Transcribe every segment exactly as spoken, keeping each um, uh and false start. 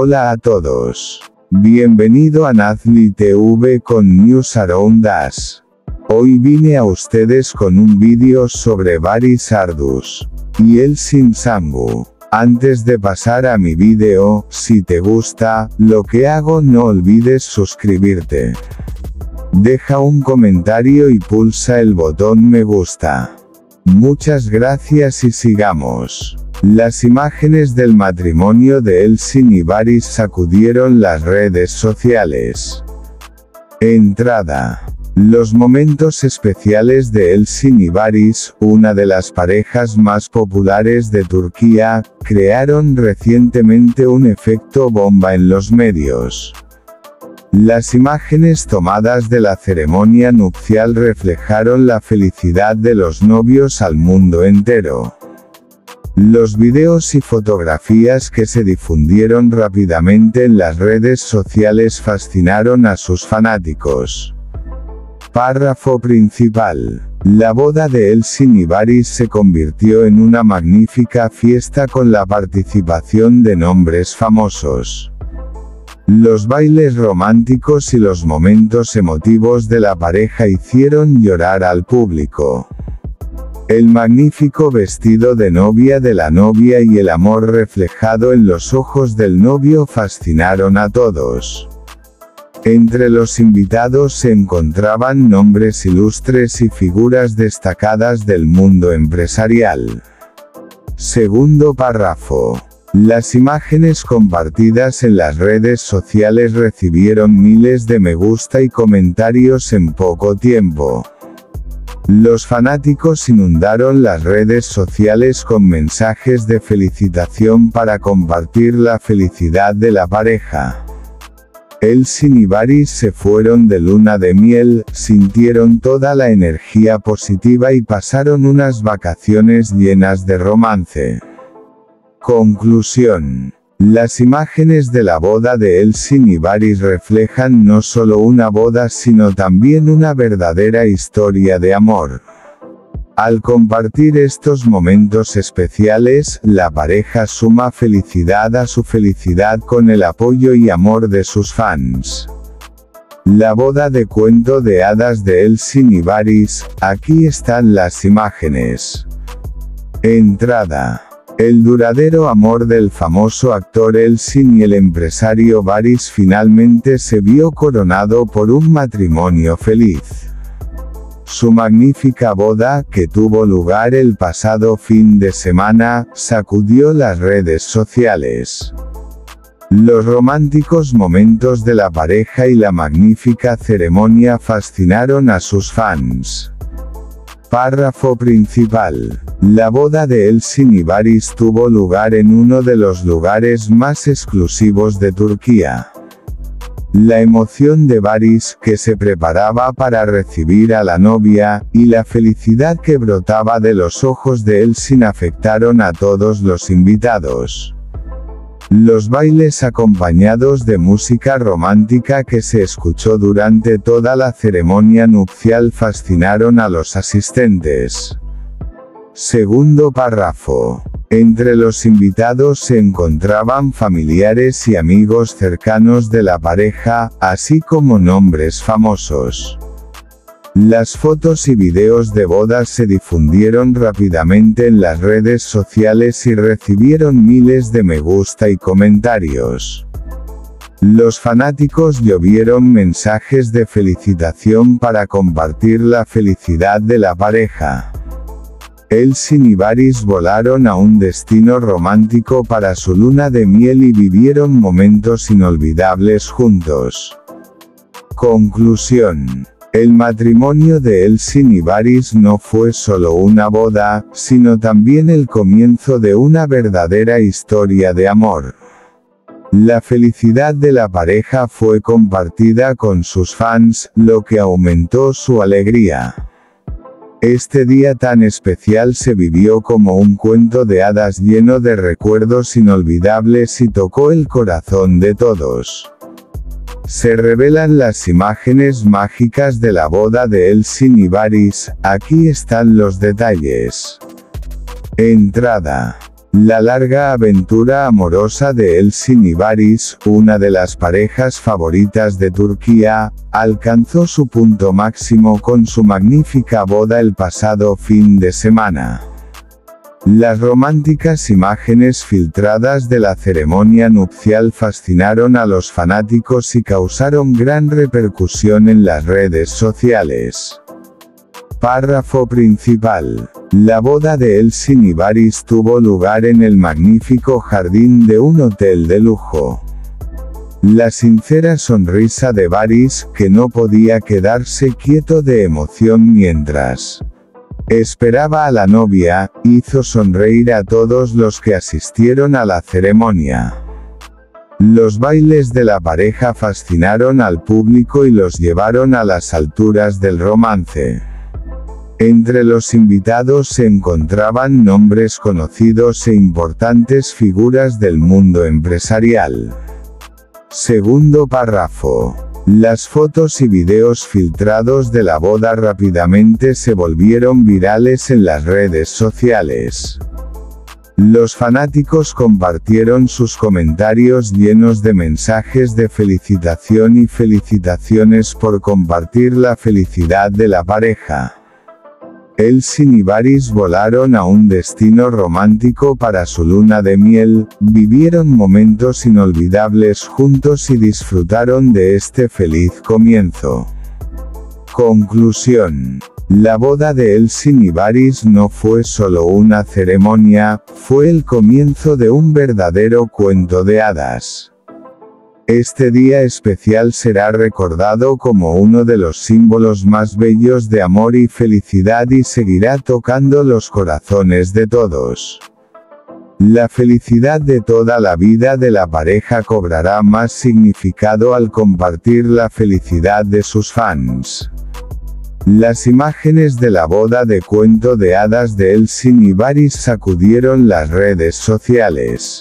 Hola a todos. Bienvenido a Nazli T V con News Around Us. Hoy vine a ustedes con un vídeo sobre Varys Ardus y el Sin Samgu. Antes de pasar a mi vídeo, si te gusta lo que hago, no olvides suscribirte. Deja un comentario y pulsa el botón me gusta. Muchas gracias y sigamos. Las imágenes del matrimonio de Elsin y Varys sacudieron las redes sociales. Entrada. Los momentos especiales de Elsin y Varys, una de las parejas más populares de Turquía, crearon recientemente un efecto bomba en los medios. Las imágenes tomadas de la ceremonia nupcial reflejaron la felicidad de los novios al mundo entero. Los videos y fotografías que se difundieron rápidamente en las redes sociales fascinaron a sus fanáticos. Párrafo principal. La boda de Elsin y Varys se convirtió en una magnífica fiesta con la participación de nombres famosos. Los bailes románticos y los momentos emotivos de la pareja hicieron llorar al público. El magnífico vestido de novia de la novia y el amor reflejado en los ojos del novio fascinaron a todos. Entre los invitados se encontraban nombres ilustres y figuras destacadas del mundo empresarial. Segundo párrafo. Las imágenes compartidas en las redes sociales recibieron miles de me gusta y comentarios en poco tiempo. Los fanáticos inundaron las redes sociales con mensajes de felicitación para compartir la felicidad de la pareja. Elsin y Varys se fueron de luna de miel, sintieron toda la energía positiva y pasaron unas vacaciones llenas de romance. Conclusión. Las imágenes de la boda de Elsin y Varys reflejan no solo una boda sino también una verdadera historia de amor. Al compartir estos momentos especiales, la pareja suma felicidad a su felicidad con el apoyo y amor de sus fans. La boda de cuento de hadas de Elsin y Varys, aquí están las imágenes. Entrada. El duradero amor del famoso actor Elsin y el empresario Varys finalmente se vio coronado por un matrimonio feliz. Su magnífica boda, que tuvo lugar el pasado fin de semana, sacudió las redes sociales. Los románticos momentos de la pareja y la magnífica ceremonia fascinaron a sus fans. Párrafo principal. La boda de Elsin y Varys tuvo lugar en uno de los lugares más exclusivos de Turquía. La emoción de Varys, que se preparaba para recibir a la novia, y la felicidad que brotaba de los ojos de Elsin afectaron a todos los invitados. Los bailes acompañados de música romántica que se escuchó durante toda la ceremonia nupcial fascinaron a los asistentes. Segundo párrafo. Entre los invitados se encontraban familiares y amigos cercanos de la pareja, así como nombres famosos. Las fotos y videos de bodas se difundieron rápidamente en las redes sociales y recibieron miles de me gusta y comentarios. Los fanáticos llovieron mensajes de felicitación para compartir la felicidad de la pareja. Elsin y Varys volaron a un destino romántico para su luna de miel y vivieron momentos inolvidables juntos. Conclusión. El matrimonio de Elsin y Varys no fue solo una boda, sino también el comienzo de una verdadera historia de amor. La felicidad de la pareja fue compartida con sus fans, lo que aumentó su alegría. Este día tan especial se vivió como un cuento de hadas lleno de recuerdos inolvidables y tocó el corazón de todos. Se revelan las imágenes mágicas de la boda de Elsin y Varys, aquí están los detalles. Entrada. La larga aventura amorosa de Elçin y Barış, una de las parejas favoritas de Turquía, alcanzó su punto máximo con su magnífica boda el pasado fin de semana. Las románticas imágenes filtradas de la ceremonia nupcial fascinaron a los fanáticos y causaron gran repercusión en las redes sociales. Párrafo principal. La boda de Elçin y Barış tuvo lugar en el magnífico jardín de un hotel de lujo. La sincera sonrisa de Barış, que no podía quedarse quieto de emoción mientras esperaba a la novia, hizo sonreír a todos los que asistieron a la ceremonia. Los bailes de la pareja fascinaron al público y los llevaron a las alturas del romance. Entre los invitados se encontraban nombres conocidos e importantes figuras del mundo empresarial. Segundo párrafo. Las fotos y videos filtrados de la boda rápidamente se volvieron virales en las redes sociales. Los fanáticos compartieron sus comentarios llenos de mensajes de felicitación y felicitaciones por compartir la felicidad de la pareja. Elçin y Barış volaron a un destino romántico para su luna de miel, vivieron momentos inolvidables juntos y disfrutaron de este feliz comienzo. Conclusión. La boda de Elçin y Barış no fue solo una ceremonia, fue el comienzo de un verdadero cuento de hadas. Este día especial será recordado como uno de los símbolos más bellos de amor y felicidad y seguirá tocando los corazones de todos. La felicidad de toda la vida de la pareja cobrará más significado al compartir la felicidad de sus fans. Las imágenes de la boda de cuento de hadas de Elçin y Barış sacudieron las redes sociales.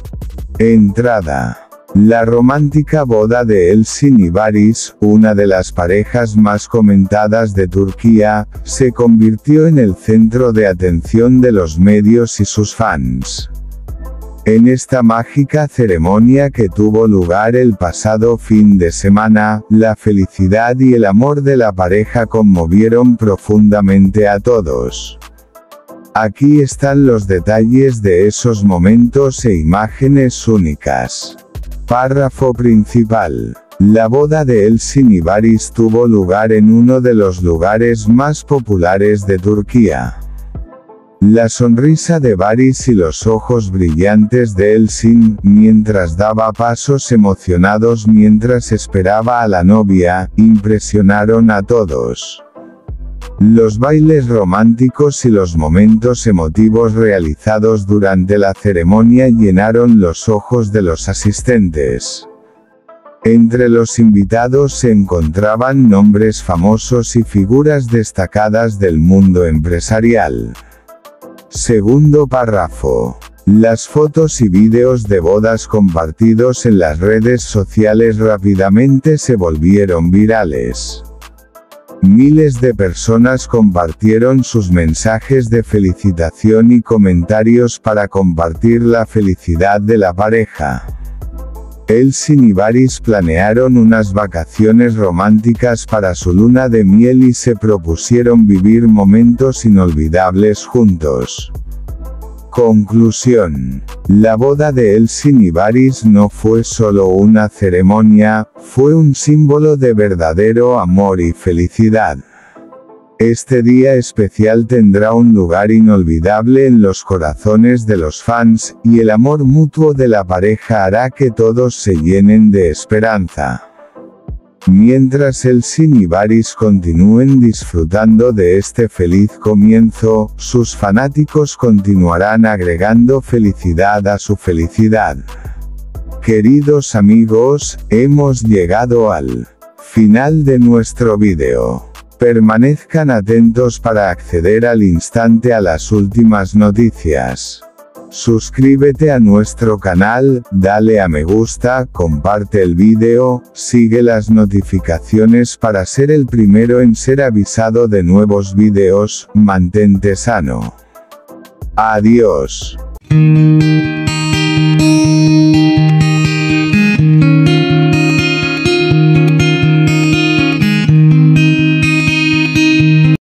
Entrada. La romántica boda de Elçin y Barış, una de las parejas más comentadas de Turquía, se convirtió en el centro de atención de los medios y sus fans. En esta mágica ceremonia que tuvo lugar el pasado fin de semana, la felicidad y el amor de la pareja conmovieron profundamente a todos. Aquí están los detalles de esos momentos e imágenes únicas. Párrafo principal. La boda de Elçin y Barış tuvo lugar en uno de los lugares más populares de Turquía. La sonrisa de Barış y los ojos brillantes de Elçin, mientras daba pasos emocionados mientras esperaba a la novia, impresionaron a todos. Los bailes románticos y los momentos emotivos realizados durante la ceremonia llenaron los ojos de los asistentes. Entre los invitados se encontraban nombres famosos y figuras destacadas del mundo empresarial. Segundo párrafo. Las fotos y vídeos de bodas compartidos en las redes sociales rápidamente se volvieron virales. Miles de personas compartieron sus mensajes de felicitación y comentarios para compartir la felicidad de la pareja. Elçin y Barış planearon unas vacaciones románticas para su luna de miel y se propusieron vivir momentos inolvidables juntos. Conclusión. La boda de Elçin y Barış no fue solo una ceremonia, fue un símbolo de verdadero amor y felicidad. Este día especial tendrá un lugar inolvidable en los corazones de los fans, y el amor mutuo de la pareja hará que todos se llenen de esperanza. Mientras Elçin y Barış continúen disfrutando de este feliz comienzo, sus fanáticos continuarán agregando felicidad a su felicidad. Queridos amigos, hemos llegado al final de nuestro vídeo. Permanezcan atentos para acceder al instante a las últimas noticias. Suscríbete a nuestro canal, dale a me gusta, comparte el vídeo, sigue las notificaciones para ser el primero en ser avisado de nuevos vídeos, mantente sano. Adiós. Us.